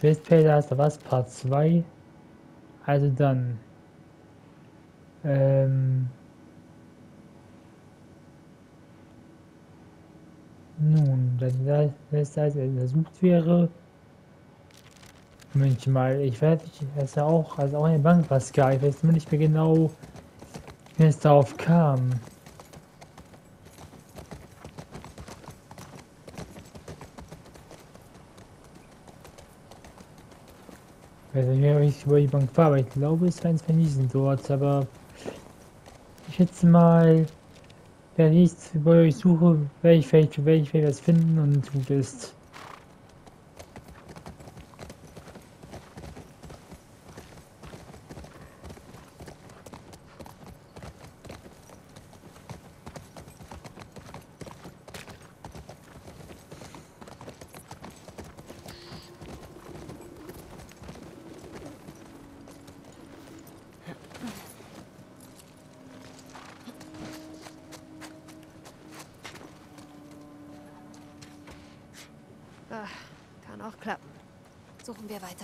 Twistfader heißt da was? Part 2. Also dann. Ähm, nun, dann das heißt, untersucht wäre. Moment mal, ich werde, das ist ja auch, also auch eine Bank, Pascal. Ich weiß nur nicht mehr genau, wie es darauf kam. Ich weiß nicht mehr, wie ich über die Bank war, aber ich glaube, es war eins von diesen dort. Aber ich schätze mal, wenn ich bei euch suche, werde ich vielleicht was finden und gut ist. Ah, kann auch klappen. Suchen wir weiter.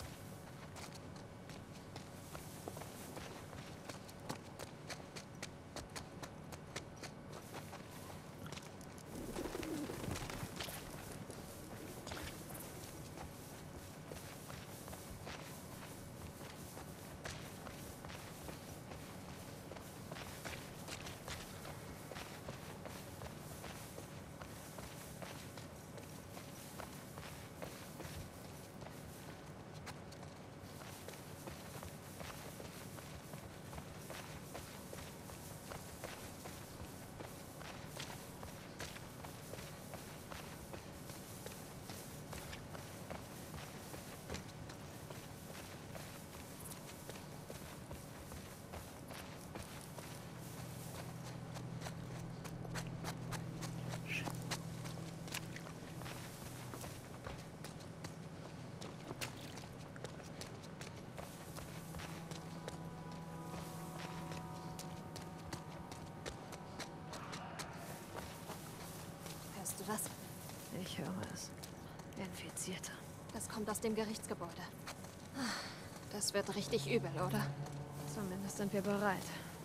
Hörst du das? Ich höre es. Infizierte. Das kommt aus dem Gerichtsgebäude. Das wird richtig übel, oder? Zumindest sind wir bereit.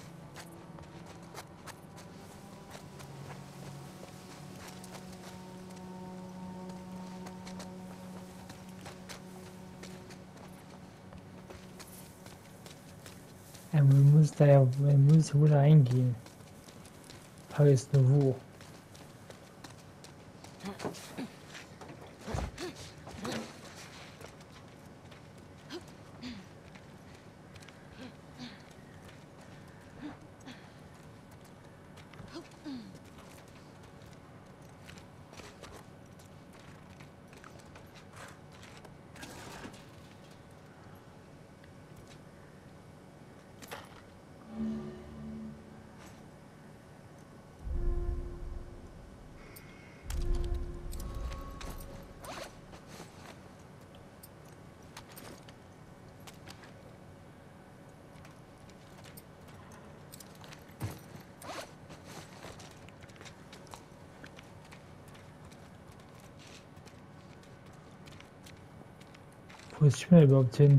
Man muss wohl reingehen. Frage ist nur wo. Wo ist Schmer überhaupt hin?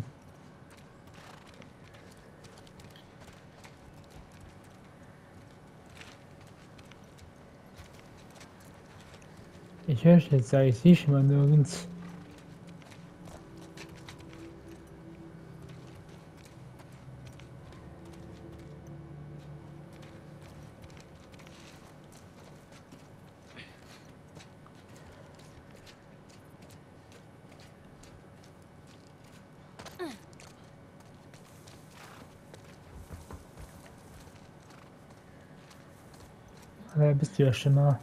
Ich höre jetzt, sage ich sehe schon mal nirgends. Aber bist du ja schon mal.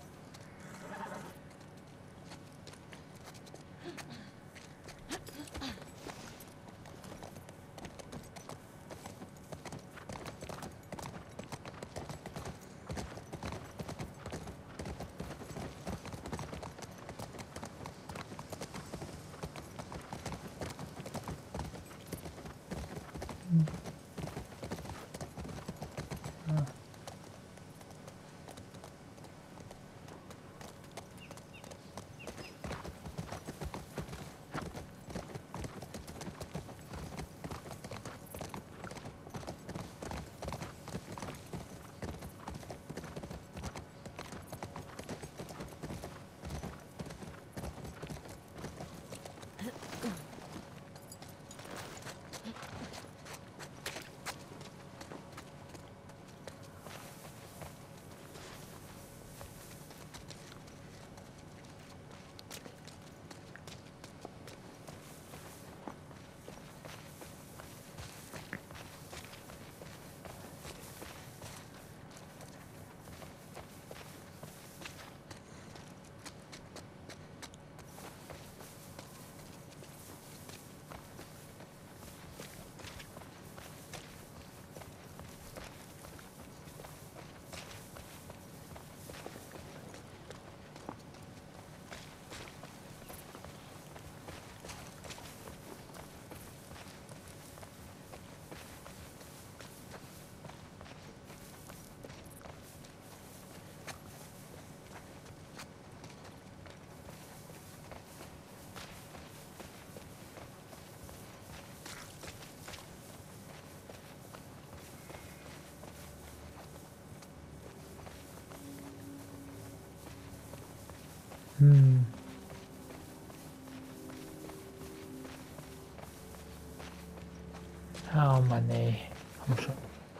Oh Mann, ey. Komm schon.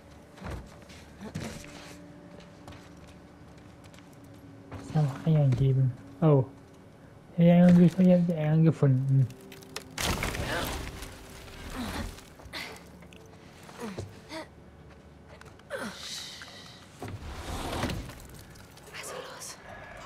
Ich muss noch Eier geben. Oh. Ich habe die Eier gefunden. Also los.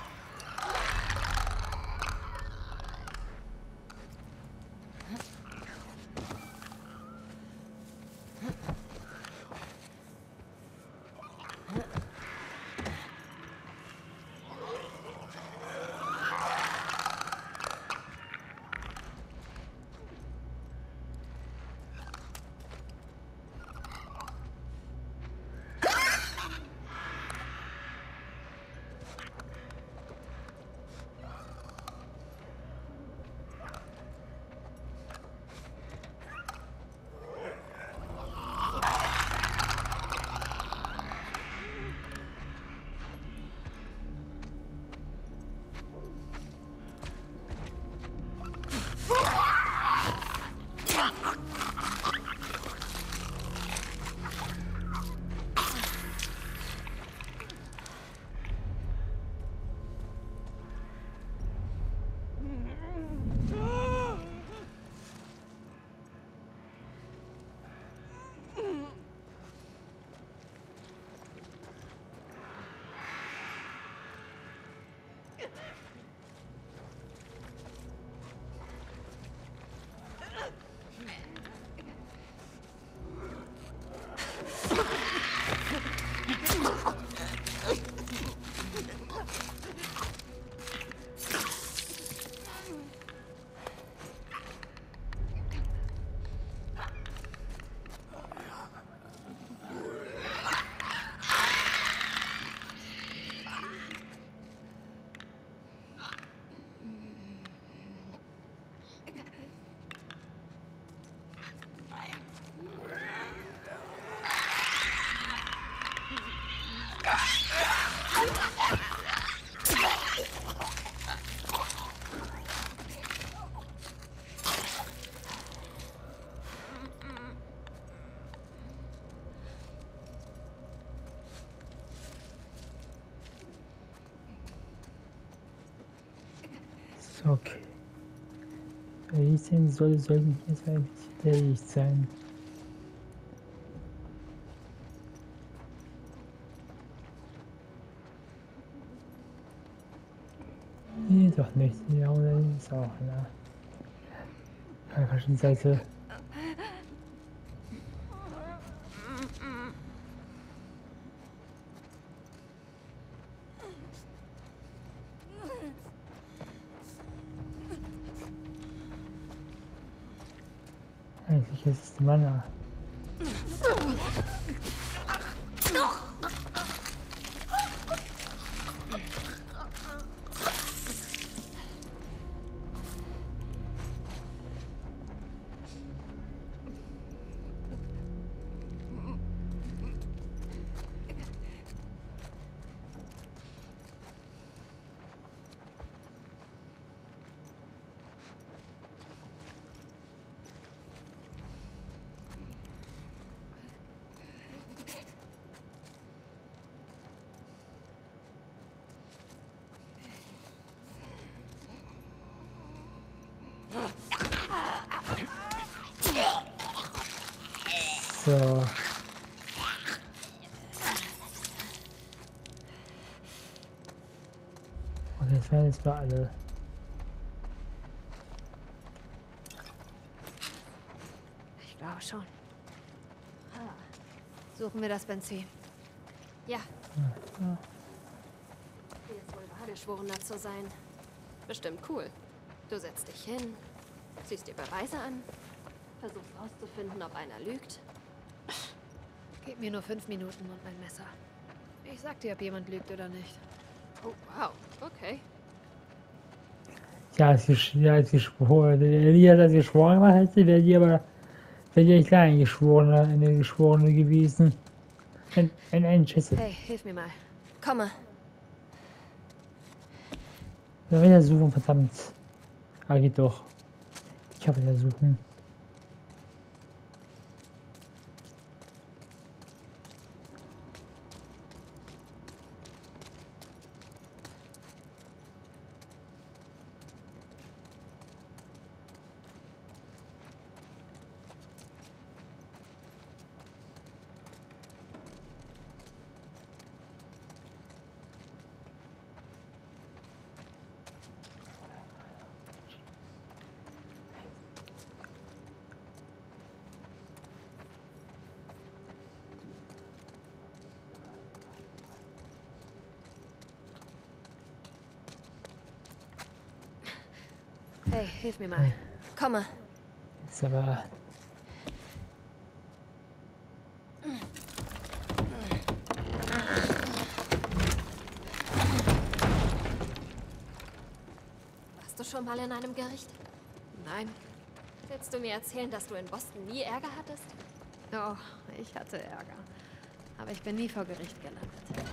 So, okay. Riesen sollten jetzt eigentlich fähig sein. Nee, doch nicht. Ja, oder ist auch, ne? Falsche Seite. Eigentlich ist es die Mana. So. Und jetzt werden jetzt mal alle. Ich glaube schon. Suchen wir das Benzin. Ja. Hier ist wohl wahr, Geschworener zu sein. Bestimmt cool. Du setzt dich hin, siehst dir Beweise an, versuchst rauszufinden, ob einer lügt. Gib mir nur 5 Minuten und mein Messer. Ich sag dir, ob jemand lügt oder nicht. Oh, wow. Okay. Ja, als geschworen. Elia hat das geschworen gemacht, hätte, wäre die aber, wäre die echt eine Geschworene gewesen. Ein Schüssel. Hey, hilf mir mal. Komme. Ja, wieder suchen, verdammt. Ah, geht doch. Ich habe wieder suchen. Hey, hilf mir mal. Komme. Ist aber. Warst du schon mal in einem Gericht? Nein. Willst du mir erzählen, dass du in Boston nie Ärger hattest? Oh, ich hatte Ärger. Aber ich bin nie vor Gericht gelandet.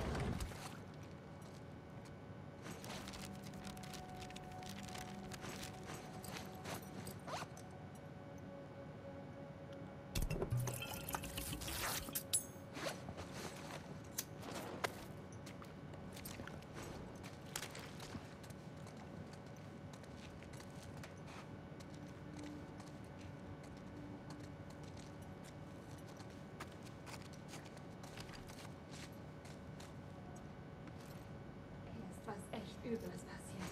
Hier ist was echt Übles passiert.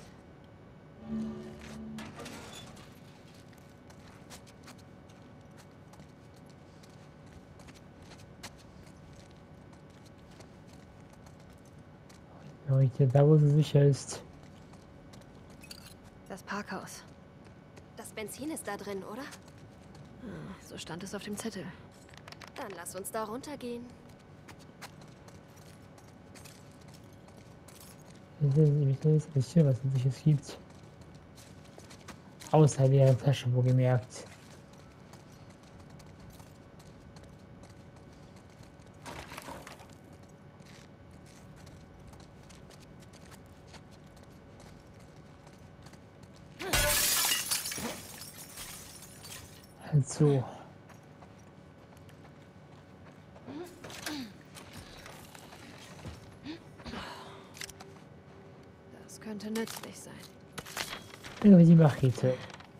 Leute, da wo sie sicher ist. Das Parkhaus. Das Benzin ist da drin, oder? So stand es auf dem Zettel. Dann lass uns da runtergehen. Ich will jetzt bisschen, was es sicher gibt. Außer der Tasche, wohlgemerkt. Halt so. Das könnte nützlich sein. Über die Machete.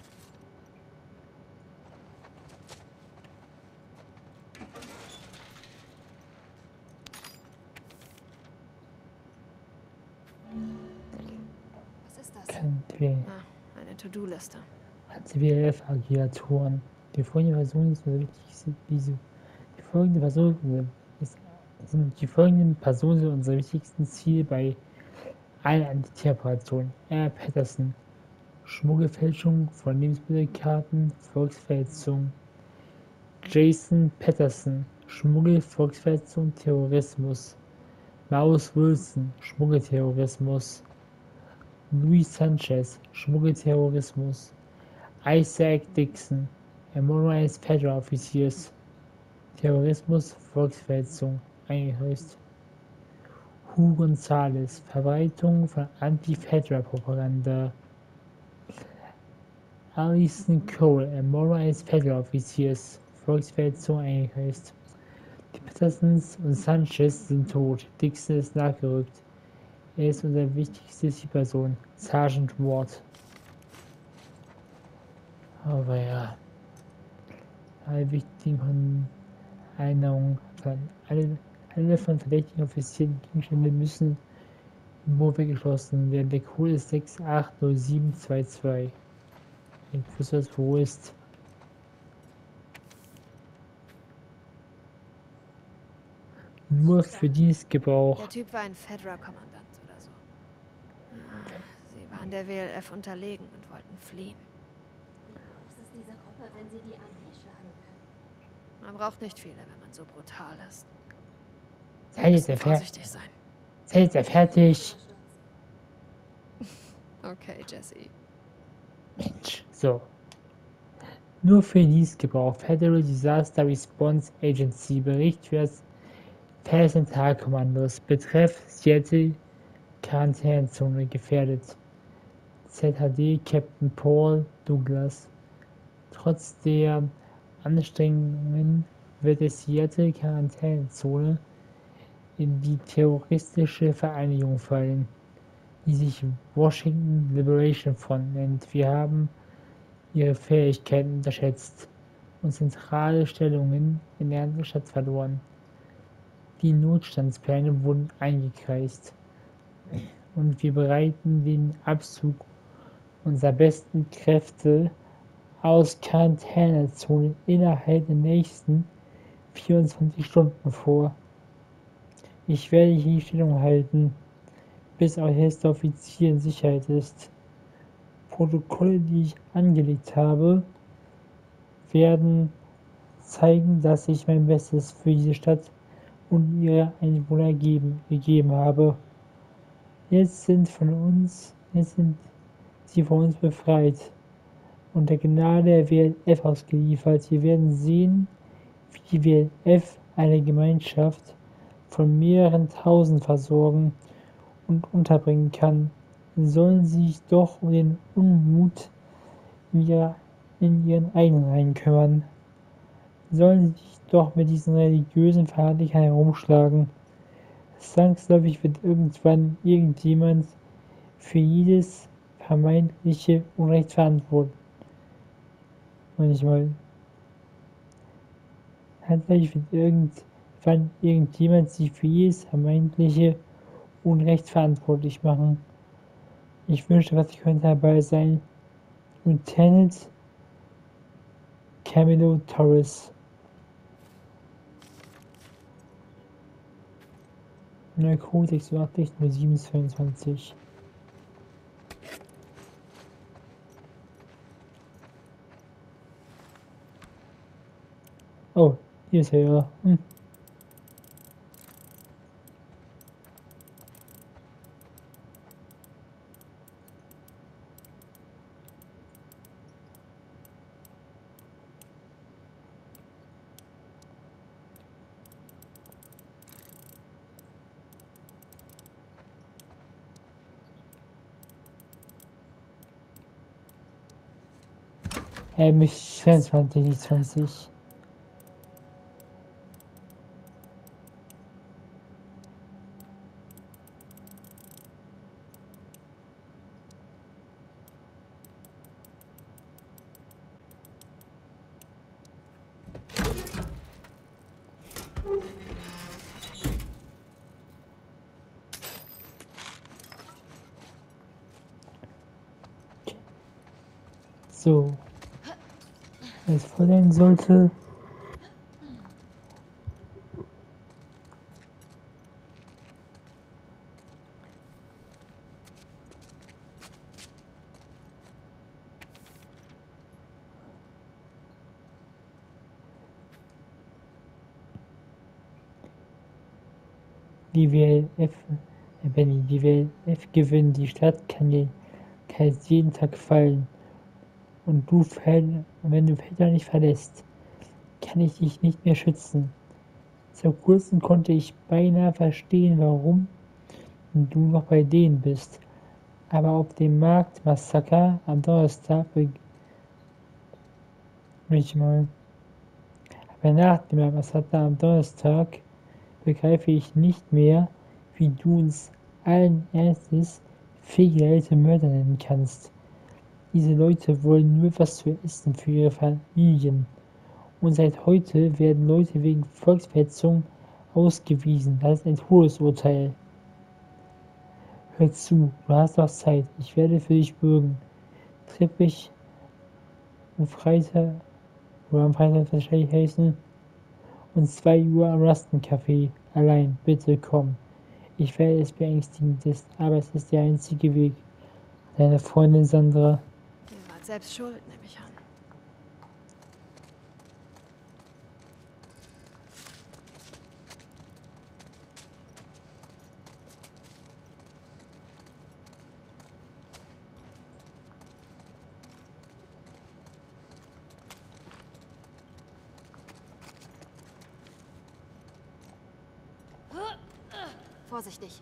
Was ist das? Eine To-Do-Liste. CWF-Aggregatoren. Die folgende Person ist unser wichtigstes, die folgende Person sind die folgenden Personen sind unser wichtigstes Ziel bei allen Antiterroroperationen. R. Patterson. Schmuggelfälschung von Lebensmittelkarten, Volksverhetzung. Jason Patterson. Schmuggel, Volksverhetzung, Terrorismus. Maus Wilson. Schmuggelterrorismus. Luis Sanchez. Schmuggelterrorismus. Isaac Dixon, Memorialized Federal Officiers, Terrorismus, Volksverhetzung, eingeheust. Hu González, Verbreitung von Anti-Federal-Propaganda. Alison Cole, Memorialized Federal Officiers, Volksverhetzung, eingeheust. Die Pattersons und Sanchez sind tot, Dixon ist nachgerückt. Er ist unser wichtigste Zielperson, Sergeant Ward. Aber ja, alle wichtigen Erinnerung alle von verdächtigen Offizieren Gegenstände müssen im Boot weggeschlossen werden. Der Code ist 680722. Ich wusste, das wo ist. Nur für Dienstgebrauch. Der Typ war ein Fedra-Kommandant oder so. Sie waren der WLF unterlegen und wollten fliehen. Wie groß ist diese Gruppe, wenn sie die Armee schlagen können? Man braucht nicht viele, wenn man so brutal ist. Seid Müssen ihr vorsichtig sein. Seid ihr fertig? Okay, Jesse. Mensch, so. Nur für Dienstgebrauch. Federal Disaster Response Agency. Bericht für das Zentralkommandos. Betreff Seattle Quarantänezone gefährdet. ZHD Captain Paul Douglas. Trotz der Anstrengungen wird die Seattle Quarantänezone in die terroristische Vereinigung fallen, die sich Washington Liberation Front nennt. Wir haben ihre Fähigkeiten unterschätzt und zentrale Stellungen in der ganzen Stadt verloren. Die Notstandspläne wurden eingekreist und wir bereiten den Abzug unserer besten Kräfte aus Quarantänezone innerhalb der nächsten 24 Stunden vor. Ich werde hier die Stellung halten, bis euer erster Offizier in Sicherheit ist. Protokolle, die ich angelegt habe, werden zeigen, dass ich mein Bestes für diese Stadt und ihre Einwohner gegeben habe. Jetzt sind sie von uns befreit und der Gnade der WLF ausgeliefert. Wir werden sehen, wie die WLF eine Gemeinschaft von mehreren tausend versorgen und unterbringen kann. Sollen sie sich doch um den Unmut in ihren eigenen Reihen kümmern. Sollen sie sich doch mit diesen religiösen Fanatiker herumschlagen. Zwangsläufig wird irgendwann irgendjemand für jedes vermeintliche Unrecht verantworten. Manchmal. Zwangsläufig wird irgendwann irgendjemand sich für jedes vermeintliche Unrecht verantwortlich machen. Ich wünschte, was ich könnte dabei sein. Lieutenant Camilo Torres. Neuer Code 6800722. Oh, hier ist er ja. Mich 24, nicht 20. So. Wenn es voll sein sollte. Die WLF gewinnt, die Stadt kann jetzt jeden Tag fallen. Und wenn du Felder nicht verlässt, kann ich dich nicht mehr schützen. Vor kurzem konnte ich beinahe verstehen, warum du noch bei denen bist. Aber auf dem Marktmassaker am Donnerstag nach dem Massaker am Donnerstag begreife ich nicht mehr, wie du uns allen Ernstes fehlgeleitete Mörder nennen kannst. Diese Leute wollen nur etwas zu essen für ihre Familien Und seit heute werden Leute wegen Volksverhetzung ausgewiesen. Das ist ein Todesurteil. Hör zu, du hast noch Zeit. Ich werde für dich bürgen. Triff mich am Freitag, oder am Freitag wahrscheinlich heißen, um 2 Uhr am Rastencafé. Allein, bitte komm. Ich weiß, es beängstigend ist, aber es ist der einzige Weg. Deine Freundin Sandra. Ihr wart selbst schuld, nehme ich an. Vorsichtig.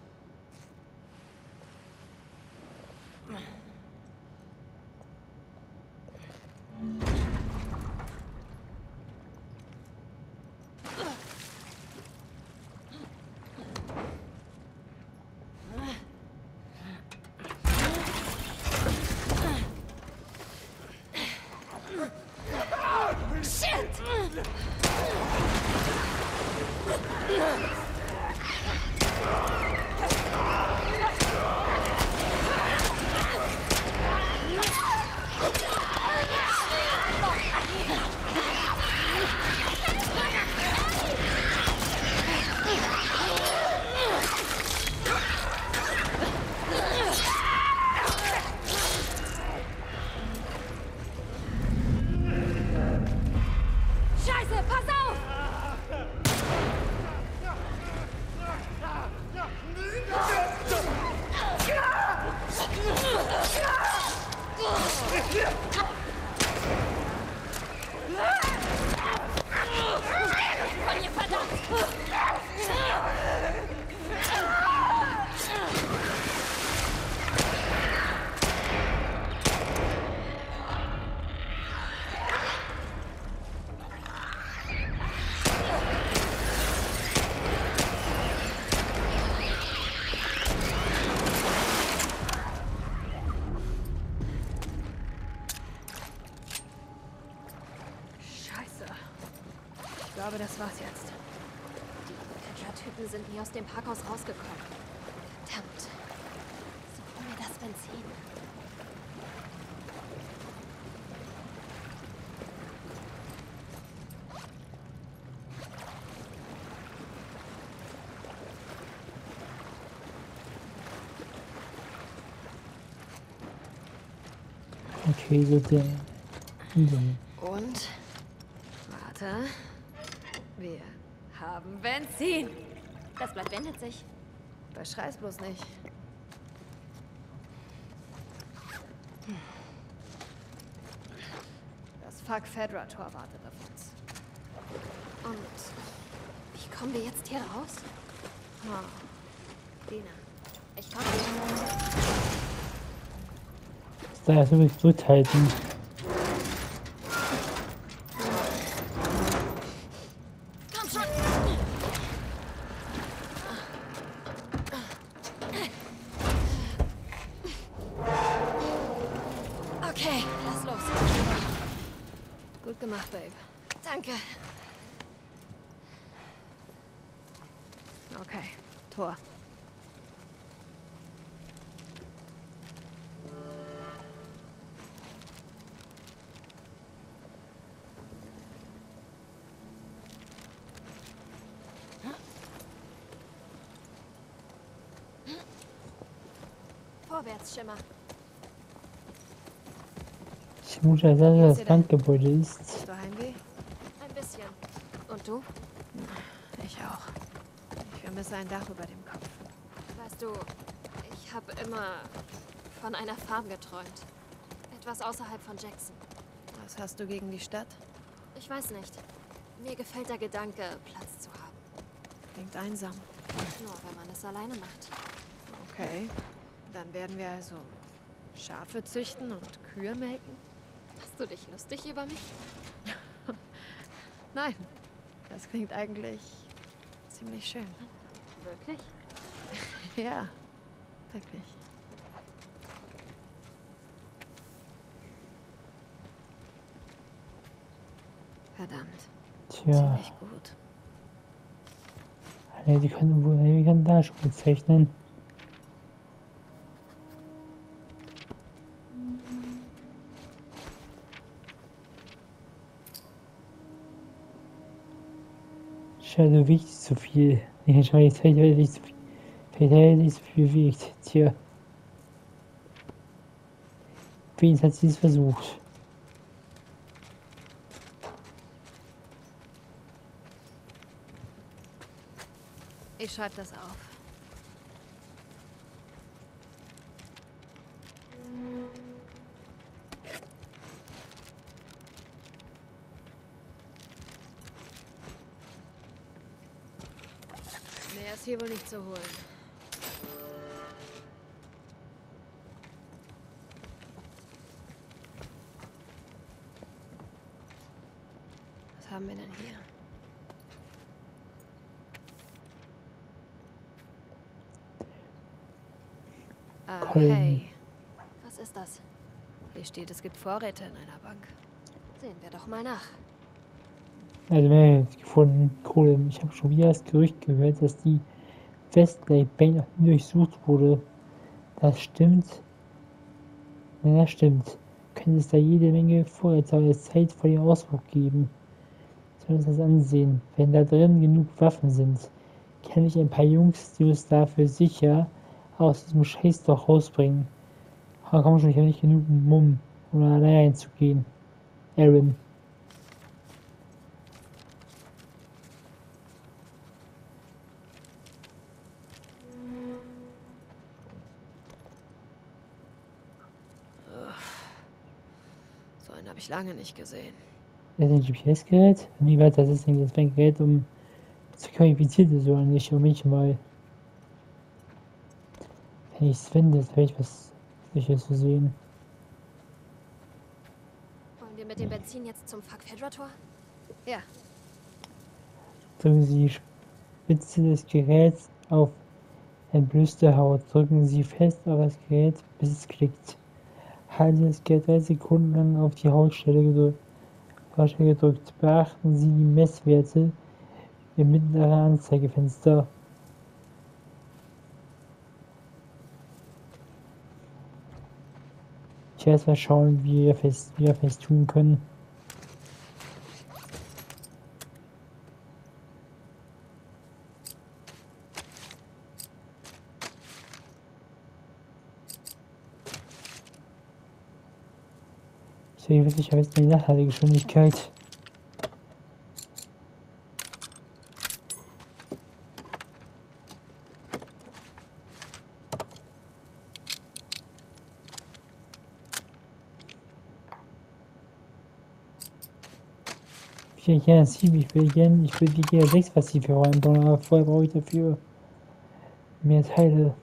Scheiße, pass auf! Von ihr, verdammt! Scheiße. Ich glaube, das war's jetzt. Die Catcher-Typen sind nie aus dem Parkhaus rausgekommen. Verdammt. Suchen wir das Benzin. Okay, bitte. Und? Warte. Wir haben Benzin. Das Blatt wendet sich. Verschrei's bloß nicht. Das Fuck Fedra-Tor wartet auf uns. Und wie kommen wir jetzt hier raus? Dina. Ich komme. Da ist wirklich zurückhalten. Komm schon! Okay, lass los. Gut gemacht, Babe. Danke. Okay, Tor. Vorwärts, Schimmer. Ich vermute, dass das Bankgebäude ist. Hast du Heimweh? Ein bisschen. Und du? Ich auch. Ich vermisse ein Dach über dem Kopf. Weißt du, ich habe immer von einer Farm geträumt. Etwas außerhalb von Jackson. Was hast du gegen die Stadt? Ich weiß nicht. Mir gefällt der Gedanke, Platz zu haben. Klingt einsam. Nur wenn man es alleine macht. Okay. Dann werden wir also Schafe züchten und Kühe melken? Machst du dich lustig über mich? Nein. Das klingt eigentlich ziemlich schön. Wirklich? Ja, wirklich. Verdammt. Tja, Ziemlich gut. die können wohl einen da schon bezeichnen. Schade, wiegt zu viel. Ich habe die Zeit, weil nicht so viel. Vielleicht hätte nicht so viel wiegt. Tja, wenigstens hat sie es versucht. Ich schreibe das auf. Mehr ist hier wohl nicht zu holen. Was haben wir denn hier? Hey. Was ist das? Hier steht, es gibt Vorräte in einer Bank. Sehen wir doch mal nach. Also, wer hat gefunden? Kohle. Ich habe schon wieder das Gerücht gehört, dass die Westlake Bank noch nie durchsucht wurde. Das stimmt. Wenn das stimmt, könnte es da jede Menge Vorräte als Zeit vor dem Ausbruch geben. Sollen wir uns das ansehen? Wenn da drin genug Waffen sind, kenne ich ein paar Jungs, die uns dafür sicher aus diesem Scheißdorf rausbringen. Aber komm schon, ich habe nicht genug Mumm, um da allein reinzugehen. Aaron. So einen habe ich lange nicht gesehen. Das ist ein GPS-Gerät? Nee, warte, das ist ein Gerät, um zu qualifiziert ist oder nicht, um mich mal. Wenn ich es finde, habe ich was Sicheres zu sehen. Wollen wir mit dem Benzin jetzt zum Fuck Fedra-Tor? Ja, Drücken Sie die Spitze des Geräts auf entblößte Haut. Drücken Sie fest auf das Gerät, bis es klickt. Halten Sie das Gerät 3 Sekunden lang auf die Hautstelle gedrückt. Beachten Sie die Messwerte im mittleren Anzeigefenster. Ich werde mal schauen, wie wir fest tun können. Ich habe jetzt die Nachladegeschwindigkeit. Ich will gerne 7, ich will die gerne 6 Passive reinbauen, aber vorher brauche ich dafür mehr Teile.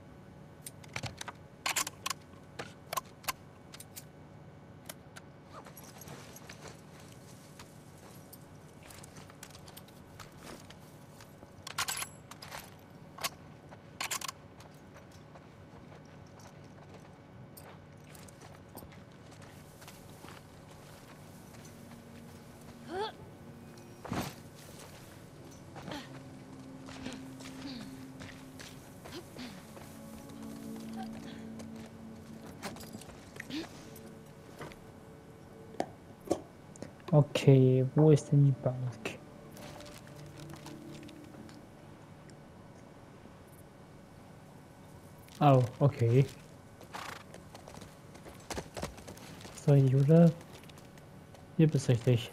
Okay, wo ist denn die Bank? Oh, okay. Ist richtig, oder? Hier bist richtig.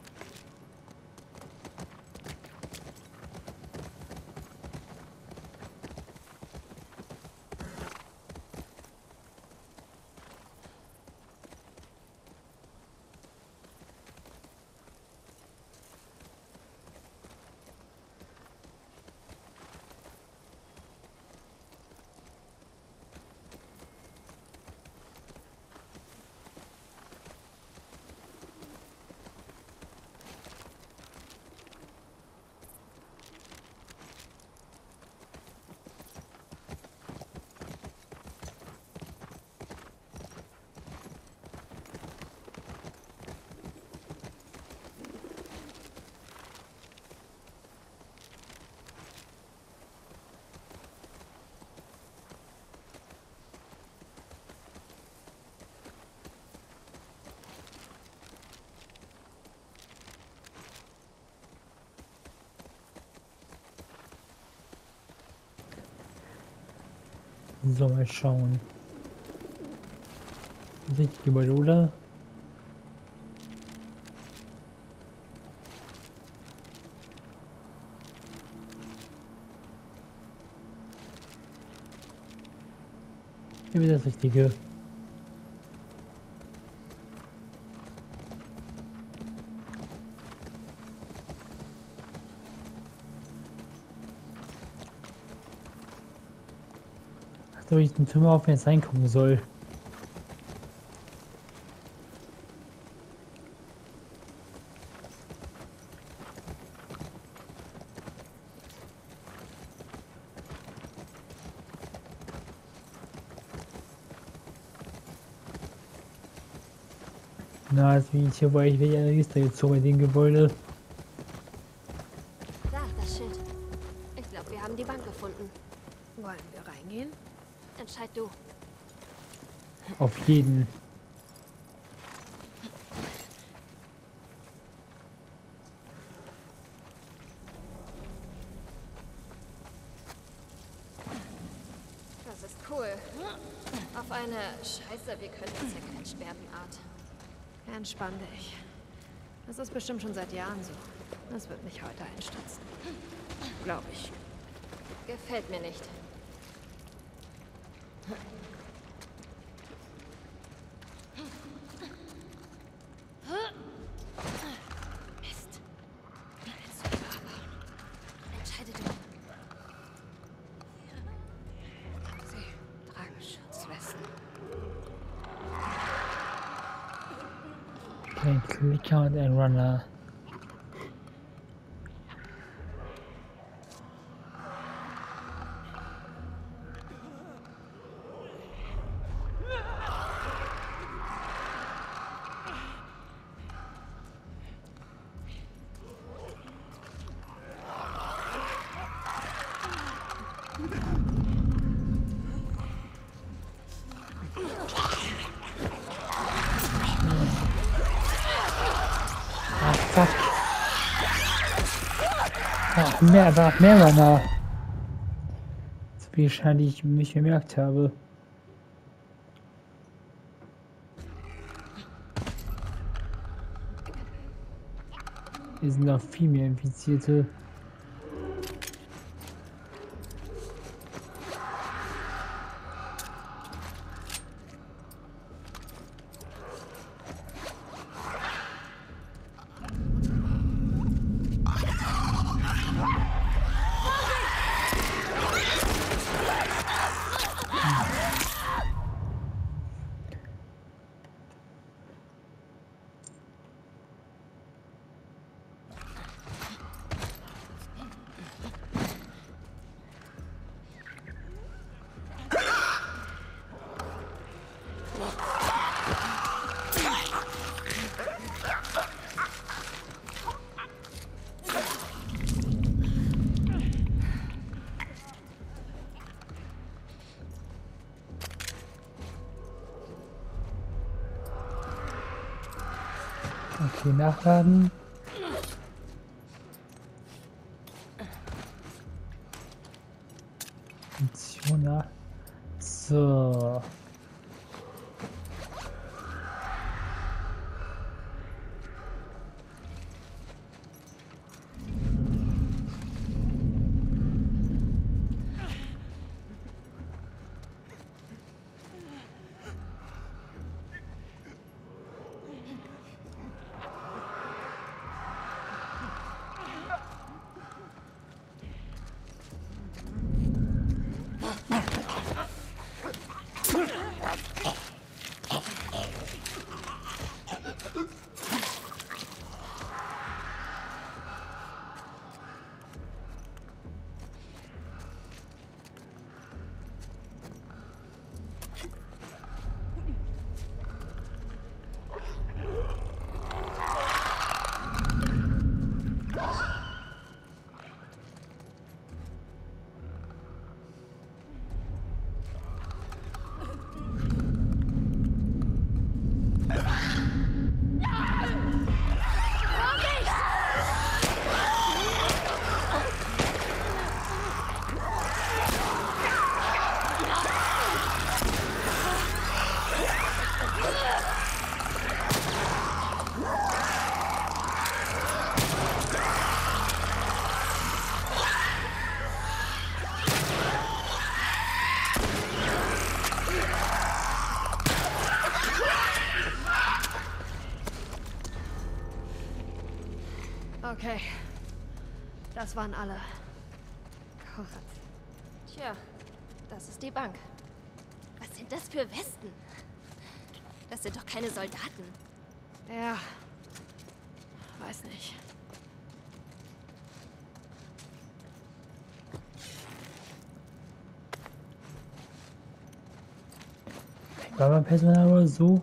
So, mal schauen. Das richtige Gebäude, oder? Hier wird das richtige. Ach, da ich den Zimmer auf, wenn es reinkommen soll. Na, jetzt bin ich hier, weil ich wieder eine Liste gezogen in dem Gebäude. Da, das Schild. Ich glaube, wir haben die Bank gefunden. Wollen wir reingehen? Entscheid du. Auf jeden. Das ist cool. Auf eine Scheiße, wir können zerquetscht werden Art. Entspann dich. Das ist bestimmt schon seit Jahren so. Das wird nicht heute einstürzen. Glaube ich. Gefällt mir nicht. Mist. Willst du abhauen? Entscheide du. Sie tragen Schutzwesten. Ein Clicker und ein Runner. Ah, fuck. Ach, mehr Runner. So wie wahrscheinlich ich mich gemerkt habe. Hier sind noch viel mehr Infizierte. Okay, nachladen. Munition, ja. So. Okay. Das waren alle. Gott. Tja, das ist die Bank. Was sind das für Westen? Das sind doch keine Soldaten. Ja. Weiß nicht. War mein Personal oder so?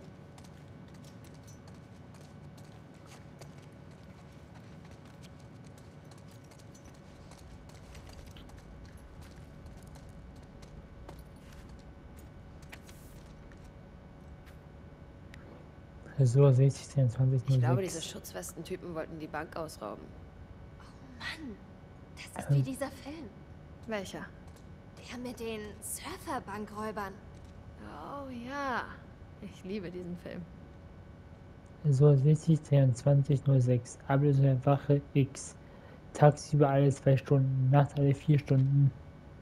Tresor 60, 22, Ich glaube, 06. diese Schutzwestentypen wollten die Bank ausrauben. Mann, das ist wie dieser Film. Welcher? Der mit den Surferbankräubern. Oh ja. Ich liebe diesen Film. Tresor 60, 23, 06. Ablösung der Wache X. Tagsüber alle 2 Stunden, nachts alle 4 Stunden.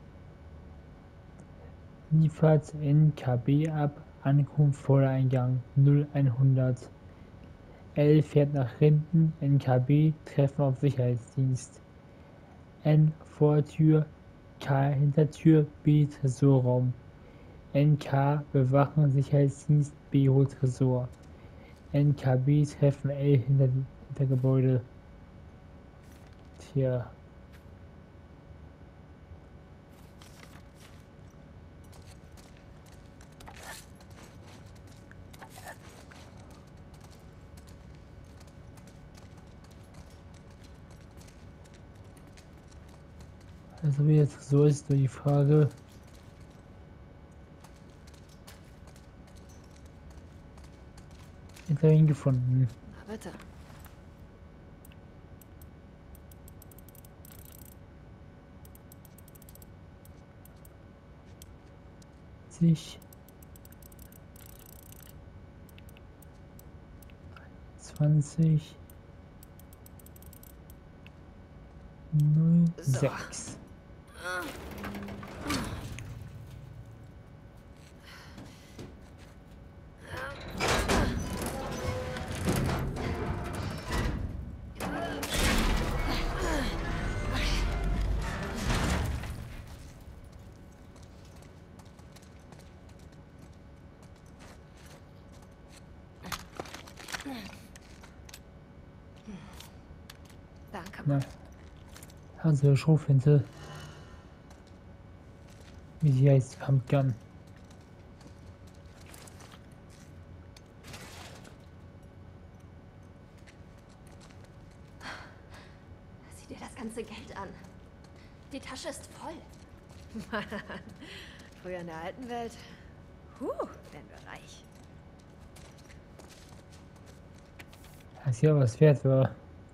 Liefert NKB ab, Ankunft Vordereingang 0100. L fährt nach hinten, NKB Treffen auf Sicherheitsdienst. N Vortür, K Hintertür, B Tresorraum. NK Bewachen Sicherheitsdienst, B holt Tresor. NKB Treffen L hinter Gebäude. Tja. Also wie jetzt so ist nur die Frage. Jetzt habe ich ihn gefunden. Na bitte. Sich 20 06. Danke. Na, also Schrotflinte. Wie sie heißt, Pumpgun. Sieh dir das ganze Geld an. Die Tasche ist voll. Früher in der alten Welt. Wären wir reich. Dass ja was wert war.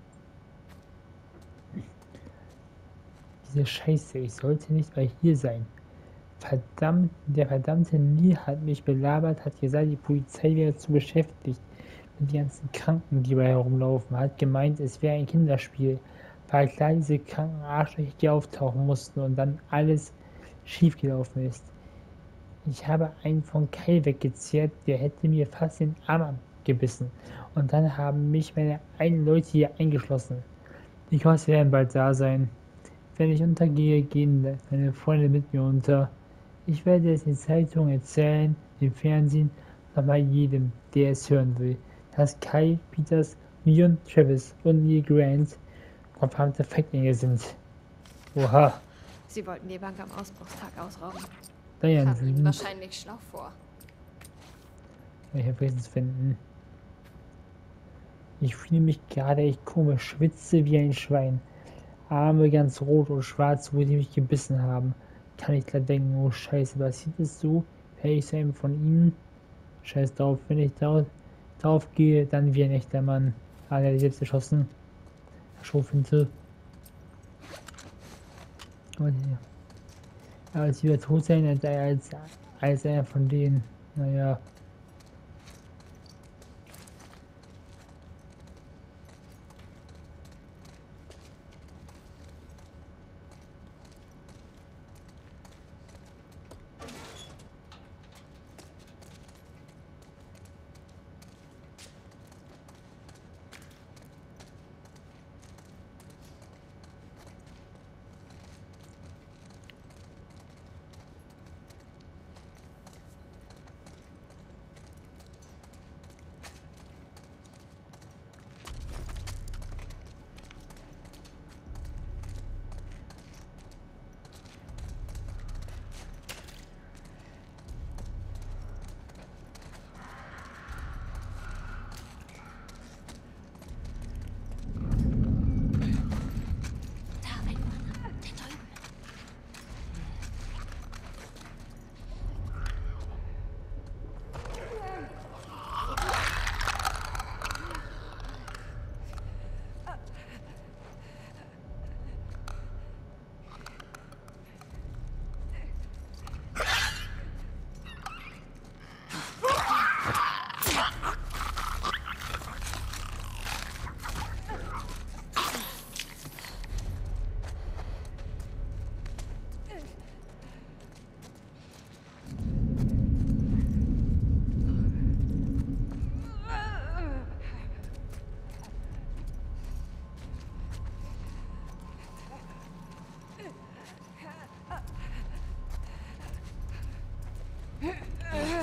Diese Scheiße, ich sollte nicht mehr hier sein. Verdammt, der verdammte Neil hat mich belabert, hat gesagt, die Polizei wäre zu beschäftigt mit den ganzen Kranken, die bei herumlaufen. Hat gemeint, es wäre ein Kinderspiel. War klar, diese kranken Arschlöcher, die auftauchen mussten und dann alles schiefgelaufen ist. Ich habe einen von Kai weggezehrt, der hätte mir fast den Arm abgebissen. Und dann haben mich meine einen Leute hier eingeschlossen. Ich hoffe, sie werden bald da sein. Wenn ich untergehe, gehen meine Freunde mit mir unter. Ich werde es in den Zeitungen erzählen, im Fernsehen, nochmal jedem, der es hören will, dass Kai, Peters, Leon, Travis und Neil Grant konfirmte Feiglinge sind. Oha, Sie wollten die Bank am Ausbruchstag ausrauben. Diane Kam ihnen sind. wahrscheinlich schlau vor. Ich habe es finden. Ich fühle mich gerade echt komisch, schwitze wie ein Schwein. Arme ganz rot und schwarz, wo sie mich gebissen haben. Kann ich klar denken, oh Scheiße, passiert es so? Wäre ich so einem von ihnen? Scheiß drauf, wenn ich drauf gehe, dann wie ein echter Mann. Ah, der hat sich selbst erschossen. Schrotflinte. Aber als wieder tot sein, als einer von denen. Naja.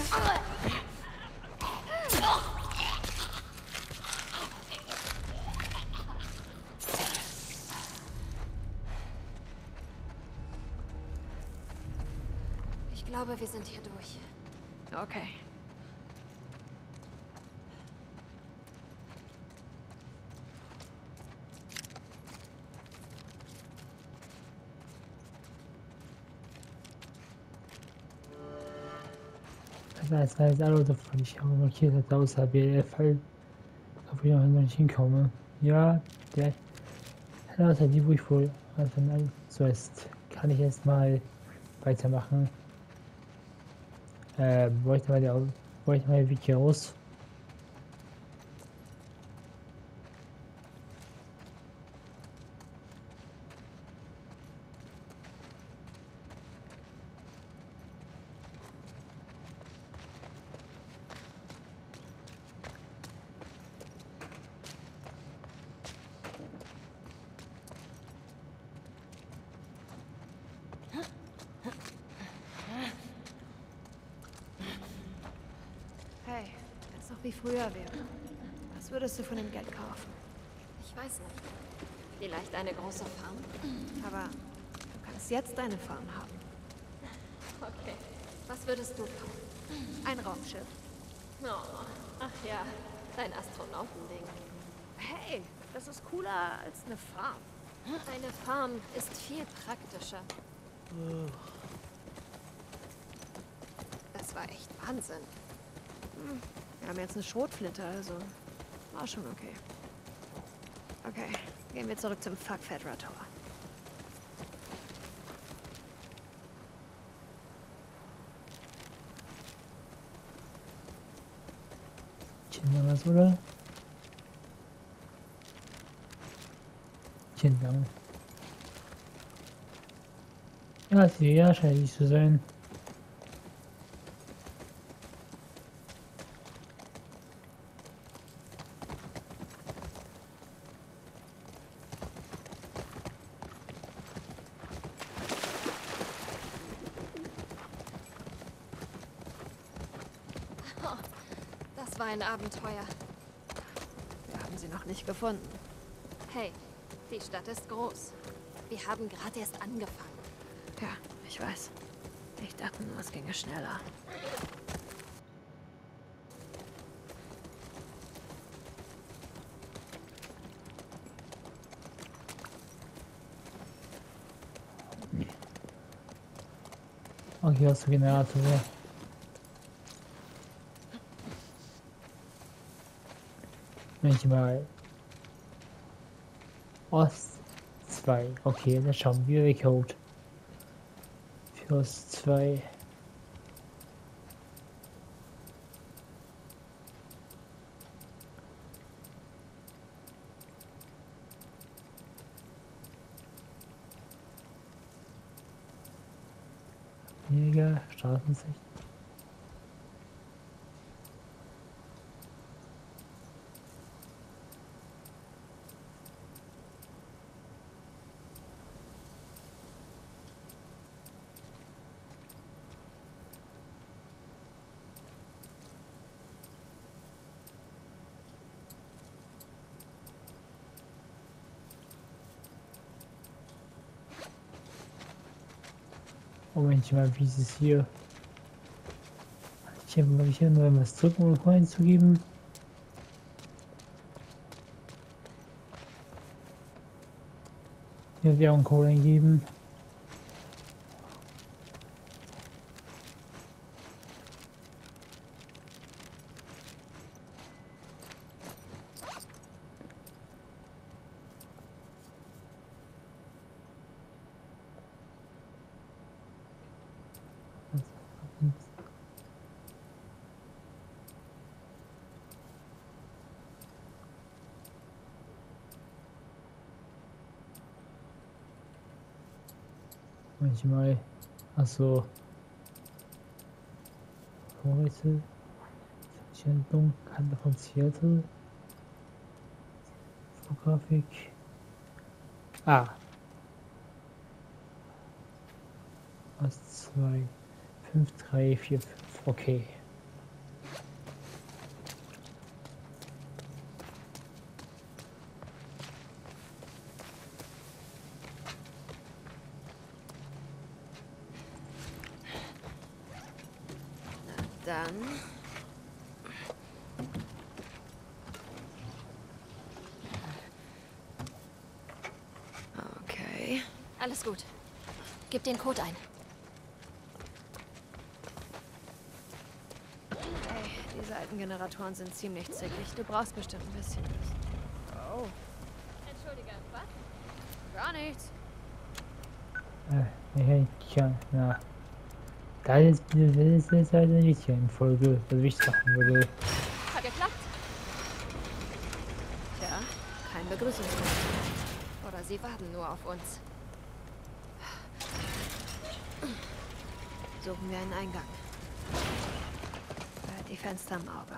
Ich glaube, wir sind hier durch. Okay. Das heißt, alle davon, ich habe markiert, dass außer BF-Fall, ob ich noch nicht hinkomme. Ja, der außer die, wo ich wohl also, so ist, kann ich erstmal weitermachen. Bräuchte mal Wiki raus. Hey, wenn es noch wie früher wäre. Was würdest du von dem Geld kaufen? Ich weiß nicht. Vielleicht eine große Farm? Aber du kannst jetzt eine Farm haben. Okay. Was würdest du kaufen? Ein Raumschiff. Oh, ach ja, dein Astronautending. Hey, das ist cooler als eine Farm. Eine Farm ist viel praktischer. Das war echt Wahnsinn. Wir haben jetzt eine Schrotflinte, also war schon okay. Okay, gehen wir zurück zum Fuck Fedra-Tor. Was, oder? Dank. Ja, ja, scheint nicht zu sein. Das war ein Abenteuer. Wir haben sie noch nicht gefunden. Hey, die Stadt ist groß. Wir haben gerade erst angefangen. Ja, ich weiß. Ich dachte nur, es ginge schneller. Okay, was für Generator. Manchmal Ost 2. Okay, dann schauen wir den Code. Für Ost 2. Jäger, Straßensicht. Moment mal, wie ist es hier? Ich habe hier nur was drücken, um Coins zu geben. Hier Währung-Code eingeben. Manchmal, achso, heute, Verständung, Kante von Seattle, Infografik, was 2, 5, 3, 4, 5, okay. Dann... Okay. Alles gut. Gib den Code ein. Ey, diese alten Generatoren sind ziemlich zickig. Du brauchst bestimmt ein bisschen. Oh. Entschuldige, was? Gar nichts. Tja, na. Das ist halt eine richtige Folge, was ich sagen würde. Hat geklappt? Tja, kein Begrüßungswort. Oder sie warten nur auf uns. Suchen wir einen Eingang. Die Fenster im Auge.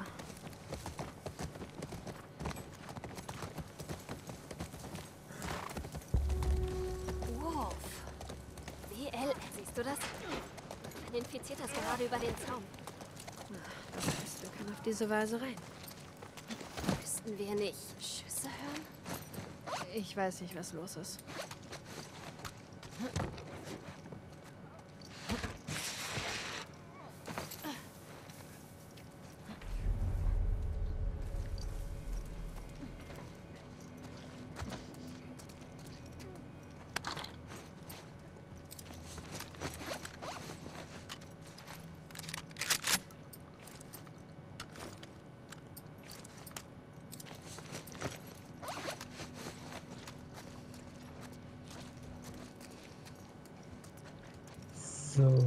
Wolf. WL, siehst du das? Ein Infizierter ist gerade über den Zaun. Das heißt, wir können auf diese Weise rein. Müssten wir nicht Schüsse hören? Ich weiß nicht, was los ist. So.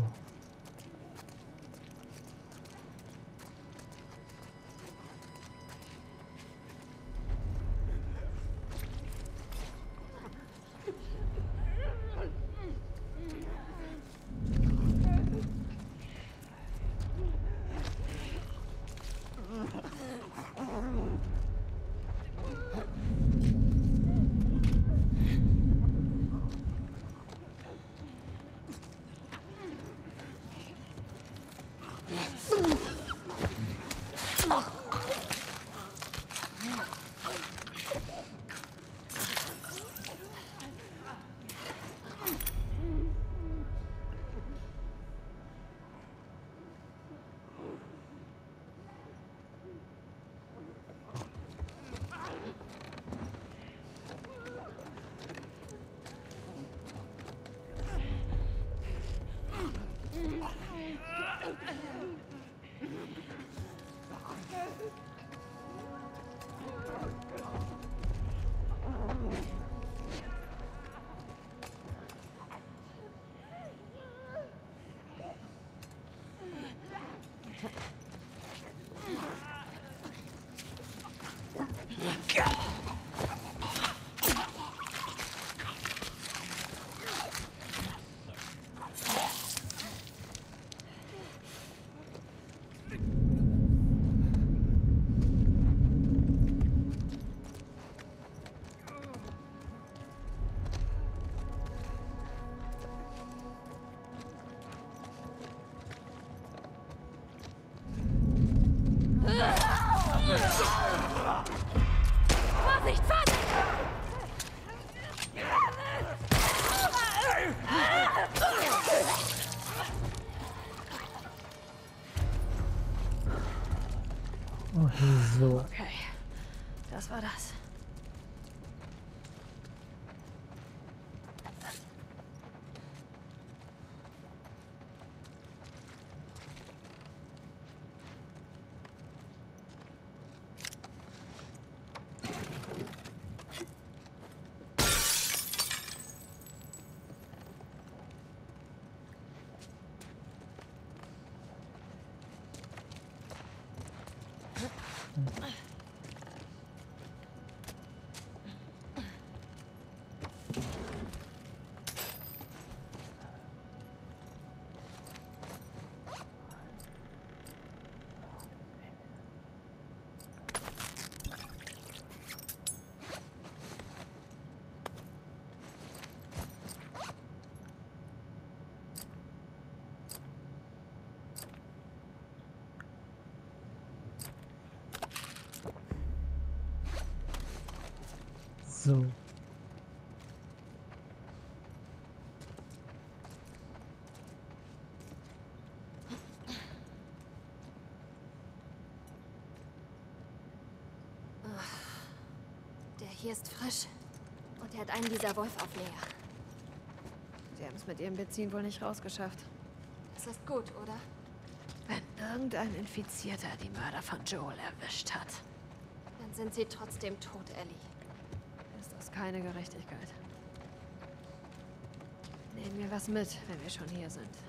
Vorsicht, Vorsicht! Okay, so. Okay, das war das. So. hier ist frisch. Und er hat einen dieser Wolfaufnäher. Sie haben es mit ihrem Benzin wohl nicht rausgeschafft. Das ist gut, oder? Wenn irgendein Infizierter die Mörder von Joel erwischt hat, Dann sind sie trotzdem tot, Ellie. ist das keine Gerechtigkeit. Nehmen wir was mit, wenn wir schon hier sind.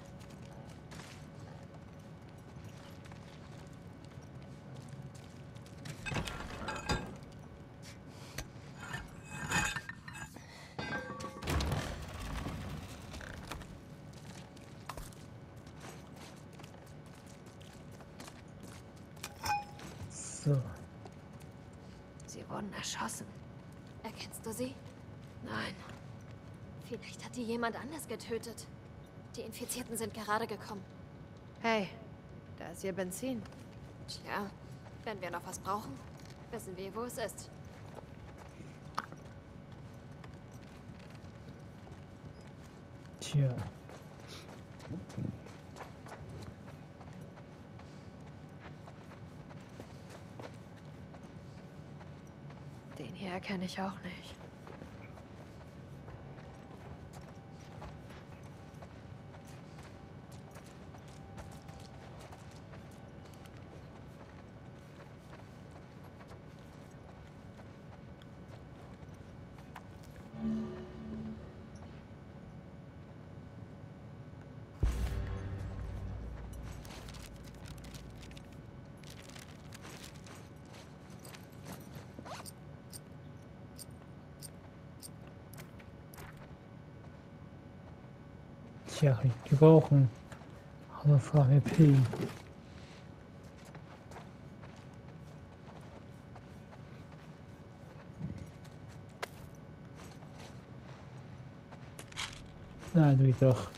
So. Sie wurden erschossen. Erkennst du sie? Nein. Vielleicht hat die jemand anders getötet. Die Infizierten sind gerade gekommen. Hey, da ist ihr Benzin. Tja, wenn wir noch was brauchen, wissen wir, wo es ist. Tja. Den hier erkenne ich auch nicht. Tja, die brauchen aber VHP. Na, du doch.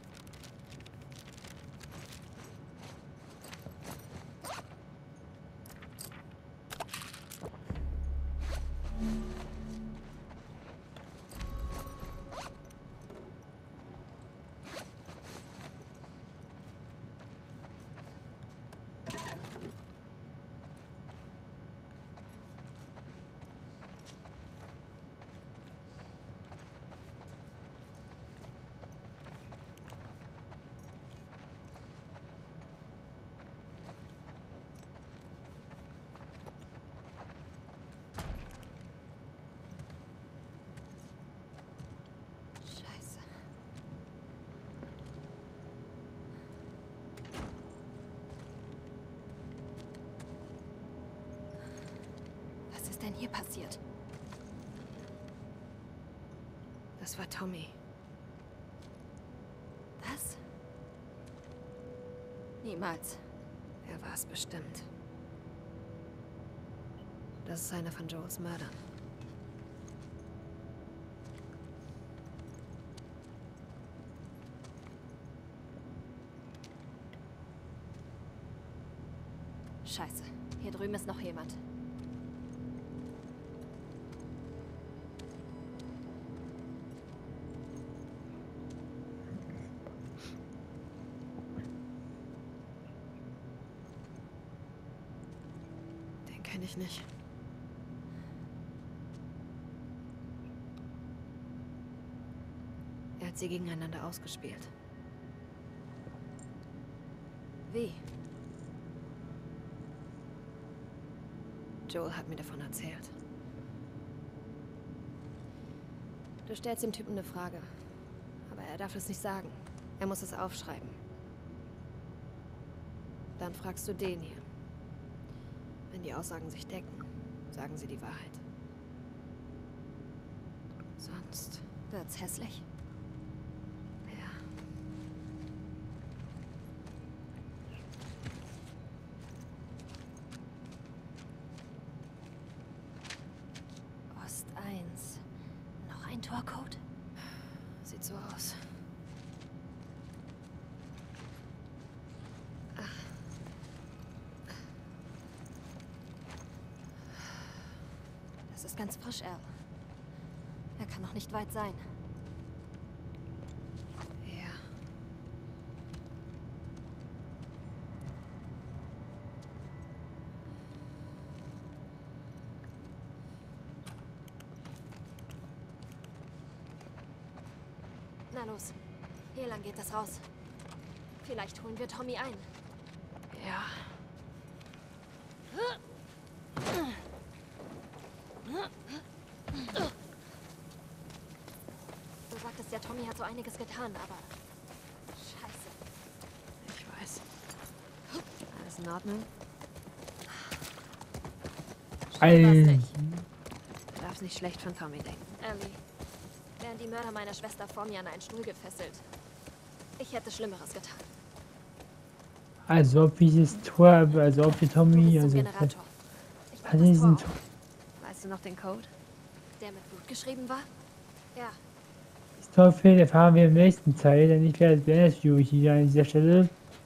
Scheiße. Was ist denn hier passiert? Das war Tommy. Was? Niemals. Er war es bestimmt. Das ist einer von Joels Mördern. Scheiße. Hier drüben ist noch jemand. Den kenne ich nicht. Er hat sie gegeneinander ausgespielt. Wie? Joel hat mir davon erzählt. Du stellst dem Typen eine Frage. Aber er darf es nicht sagen. Er muss es aufschreiben. Dann fragst du den hier. Wenn die Aussagen sich decken, sagen sie die Wahrheit. Sonst, Wird's hässlich? ja. Ost 1. Noch ein Torcode? Sieht so aus. Das ist ganz frisch, Al. Er kann noch nicht weit sein. Ja. Na los. Hier lang geht das raus. Vielleicht holen wir Tommy ein. Ja. Du sagtest ja, Tommy hat so einiges getan, aber... Scheiße. Ich weiß. Alles in Ordnung? Alter. Du darfst nicht schlecht von Tommy denken. Ellie, wären die Mörder meiner Schwester vor mir an einen Stuhl gefesselt. Ich hätte Schlimmeres getan. Also ob dieses Tor, also ob die Du Tommy, bist zum also Generator. Ich mach also das diesen Tor Tor, auf. Weißt du noch den Code? Der mit Blut geschrieben war? Ja. das Tor fehlt, erfahren wir im nächsten Teil, denn ich werde das Video hier an dieser Stelle.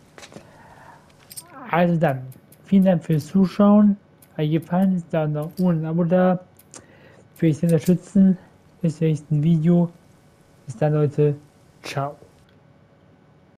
Also dann, vielen Dank fürs Zuschauen. Wenn euch gefallen ist, dann noch ohne ein Abo da. Für euch unterstützen. Bis zum nächsten Video. Bis dann Leute. Ciao.